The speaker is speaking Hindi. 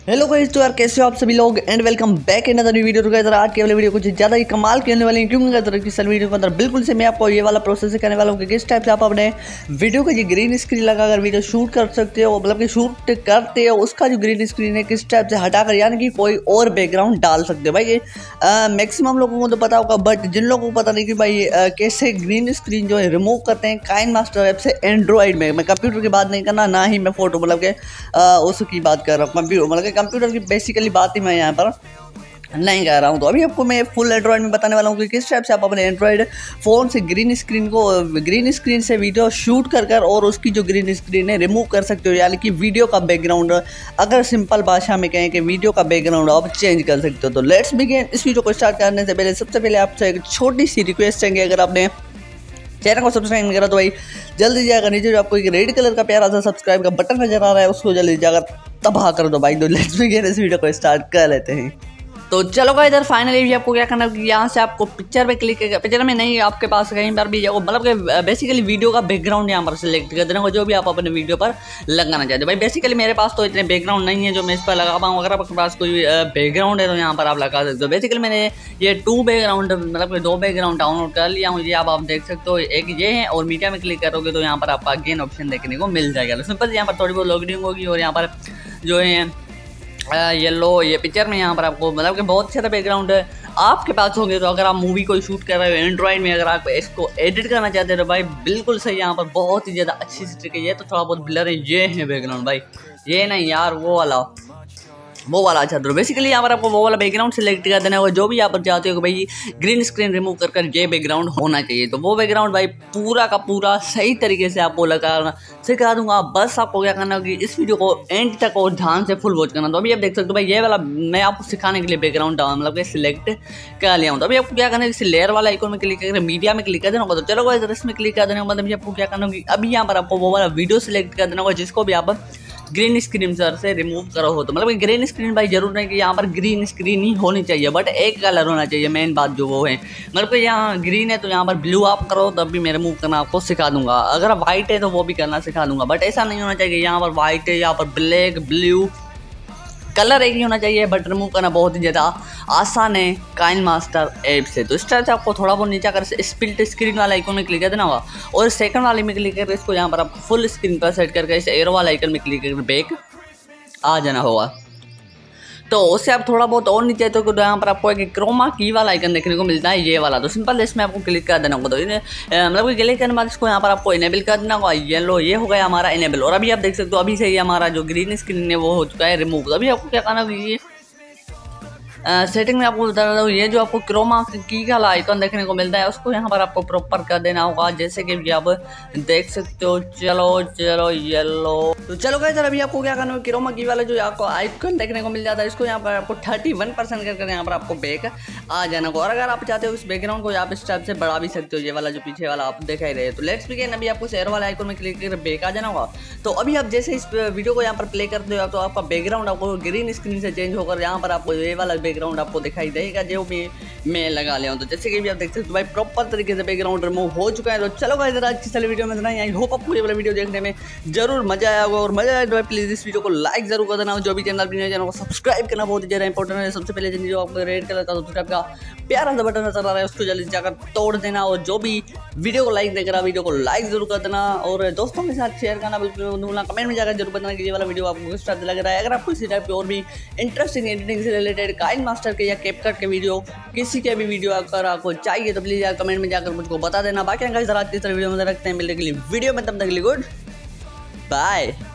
हेलो गाइस, तो यार कैसे हो आप सभी लोग and welcome back in other new video. तो गाइस आज के वाले वीडियो कुछ ज़्यादा ही कमाल के होने वाली है, क्योंकि गाइस इस वीडियो के अंदर बिल्कुल से मैं आपको ये वाला प्रोसेस करने वाला हूँ कि किस टाइप से आप अपने वीडियो का जो ग्रीन स्क्रीन लगाकर वीडियो शूट कर सकते हो, मतलब कि शूट करते हो उसका जो ग्रीन स्क्रीन है किस टाइप से हटाकर यानी कि कोई और बैकग्राउंड डाल सकते हो। भाई मैक्सिमम लोगों को तो पता होगा, बट जिन लोगों को पता नहीं कि भाई कैसे ग्रीन स्क्रीन जो है रिमूव करते हैं काइनमास्टर ऐप से एंड्रॉइड में। मैं कंप्यूटर की बात नहीं करना, ना ही मैं फोटो मतलब के उसकी बात कर रहा हूँ, कंप्यूटर मतलब कंप्यूटर की बेसिकली बात ही मैं यहाँ पर नहीं कह रहा हूँ। तो अभी आपको मैं फुल एंड्रॉइड में बताने वाला हूँ कि किस टाइप से आप अपने एंड्रॉइड फ़ोन से ग्रीन स्क्रीन से वीडियो शूट कर और उसकी जो ग्रीन स्क्रीन है रिमूव कर सकते हो, यानी कि वीडियो का बैकग्राउंड, अगर सिंपल भाषा में कहें कि वीडियो का बैकग्राउंड आप चेंज कर सकते हो। तो लेट्स बिगिन। इस वीडियो को स्टार्ट करने से पहले सबसे पहले आपसे एक छोटी सी रिक्वेस्ट है कि अगर आपने चैनल को सब्सक्राइब नहीं करा तो भाई जल्दी जाकर नीचे जो आपको एक रेड कलर का प्यारा सा सब्सक्राइब का बटन नजर आ रहा है उसको जल्दी जाकर तबाह कर दो भाई। तो लेट्स बिगिन, इस वीडियो को स्टार्ट कर लेते हैं। तो चलो भाई इधर फाइनली भी आपको क्या करना है, यहाँ से आपको पिक्चर पे क्लिक करके, पिक्चर में नहीं आपके पास कहीं पर भी जाओ, मतलब कि बेसिकली वीडियो का बैकग्राउंड यहाँ पर सिलेक्ट कर देना, जो भी आप अपने वीडियो पर लगाना चाहते हो। भाई बेसिकली मेरे पास तो इतने बैकग्राउंड नहीं है जो मैं इस पर लगा पाऊँ। अगर आपके पास कोई बैकग्राउंड है तो यहाँ पर आप लगा सकते हो। बेसिकली मैंने ये 2 बैकग्राउंड मतलब 2 बैकग्राउंड डाउनलोड कर लिया हूँ। ये आप देख सकते हो, एक ये है और मीडिया में क्लिक करोगे तो यहाँ पर आपका अगेन ऑप्शन देखने को मिल जाएगा। सिंपल यहाँ पर थोड़ी बहुत लोडिंग होगी और यहाँ पर जो है येलो ये पिक्चर में यहाँ पर आपको मतलब कि बहुत सारे बैकग्राउंड आपके पास होंगे। तो अगर आप मूवी को शूट कर रहे हो एंड्रॉइड में, अगर आप इसको एडिट करना चाहते हो तो भाई बिल्कुल सही, यहाँ पर बहुत ही ज़्यादा अच्छी सी ट्रिक है। ये तो थोड़ा बहुत ब्लर है, ये है बैकग्राउंड भाई, ये नहीं यार वो वाला अच्छा। तो बेसिकली यहाँ पर आपको वो वाला बैकग्राउंड सिलेक्ट कर देना होगा, जो भी आप चाहते हो कि भाई ग्रीन स्क्रीन रिमूव कर ये बैकग्राउंड होना चाहिए। तो वो बैकग्राउंड भाई पूरा का पूरा सही तरीके से आपको लगाना सिखा दूंगा। बस आपको क्या करना होगी, इस वीडियो को एंड तक और ध्यान से फुल वॉच करना। तो अभी आप देख सकते हो भाई ये वाला मैं आपको सिखाने के लिए बैकग्राउंड मतलब कि सिलेक्ट कर लिया हूँ। तो अभी आपको क्या करना है, इस लेयर वाला आइकन में क्लिक करके मीडिया में क्लिक कर देना होगा। तो चलो भाई इसमें क्लिक कर देने के बाद आपको क्या करना होगी, अभी यहाँ पर आपको वो वाला वीडियो सिलेक्ट कर देना होगा जिसको भी आप ग्रीन स्क्रीन सर से रिमूव करो हो। तो मतलब ग्रीन स्क्रीन भाई जरूर नहीं कि यहाँ पर ग्रीन स्क्रीन ही होनी चाहिए, बट एक कलर होना चाहिए, मेन बात जो वो है। मतलब कि यहाँ ग्रीन है तो यहाँ पर ब्लू आप करो तब भी मैं रिमूव करना आपको सिखा दूंगा। अगर वाइट है तो वो भी करना सिखा दूंगा, बट ऐसा नहीं होना चाहिए यहाँ पर वाइट है, यहाँ पर ब्लैक ब्लू कलर एक ही होना चाहिए। बट रिमूव करना बहुत ही ज़्यादा आसान है काइनमास्टर ऐप से। तो इस तरह से आपको थोड़ा बहुत नीचे कर स्प्लिट स्क्रीन वाला आइकन में क्लिक कर देना होगा और सेकंड वाले में क्लिक करके इसको यहाँ पर आपको फुल स्क्रीन पर सेट करके इस एरो वाला आइकन में क्लिक करके बैक आ जाना होगा। तो उससे आप थोड़ा बहुत और नीचे तो यहाँ पर आपको एक क्रोमा की वाला आइकन देखने को मिलता है, ये वाला। तो सिंपल इसमें आपको क्लिक कर देना होगा। तो मतलब क्लिक करने के बाद इसको यहाँ पर आपको इनेबल कर देना होगा। येलो ये हो गया हमारा इनेबल। और अभी आप देख सकते हो अभी से ही हमारा जो ग्रीन स्क्रीन है वो हो चुका है रिमूव। तो अभी आपको क्या करना होगा, सेटिंग में आपको बता रहा हूँ, ये जो आपको क्रोमा की का आइकन देखने को मिलता है उसको यहाँ पर आपको प्रॉपर कर देना होगा, जैसे कि आप देख सकते हो। चलो येलो। तो चलो गाइस अभी आपको क्या करना है, क्रोमा की वाला जो आपको आइकन देखने को मिल जाता है इसको यहाँ पर आपको 31% करके यहाँ पर आपको बैक आ जाना होगा। और अगर आप चाहते हो इस बैकग्राउंड को आप इस टाइप से बढ़ा भी सकते हो, ये वाला जो पीछे वाला आप दिखाई रहे। तो लेट्स बिगिन। अभी आपको शेयर वाला आइकन में क्लिक करके बैक आ जाना होगा। तो अभी आप जैसे इस वीडियो को यहाँ पर प्ले करते हो तो आपका बैकग्राउंड आपको ग्रीन स्क्रीन से चेंज होकर यहाँ पर आपको ये वाला बैकग्राउंड आपको दिखाई देगा जो भी मैं लगा लिया हूँ। तो जैसे कि भी आप देख सकते हो भाई प्रॉपर तरीके से बैकग्राउंड रिमूव हो चुका है। तो चलो भाई आज की सारी वीडियो में इतना ही। आई होप आपको ये वाला वीडियो देखने में जरूर मजा आया होगा, और मजा आया तो भाई प्लीज इस वीडियो को लाइक जरूर कर देना। जो भी चैनल को सब्सक्राइब करना बहुत ही ज़्यादा इंपॉर्टेंट है। सबसे पहले जो आपको रेड कलर का सब्सक्राइब का प्यारा सा बटन नजर आ रहा है उसको जल्दी जाकर तोड़ देना, और जो भी वीडियो को लाइक देकर वीडियो को लाइक जरूर कर देना, और दोस्तों के साथ शेयर करना बिल्कुल भूलना। कमेंट में जाकर जरूर बताना कि ये वाला वीडियो आपको किस तरह से लग रहा है। अगर आपको इसी टाइप के और भी इंटरेस्टिंग एडिटिंग से रिलेटेड काइनमास्टर के या कैपकट के वीडियो किसी के भी वीडियो अगर आपको चाहिए तो प्लीज यार कमेंट में जाकर मुझको बता देना। बाकी आज की तरह वीडियो में रखते हैं, मिलने के लिए वीडियो में, तब तक के लिए गुड बाय।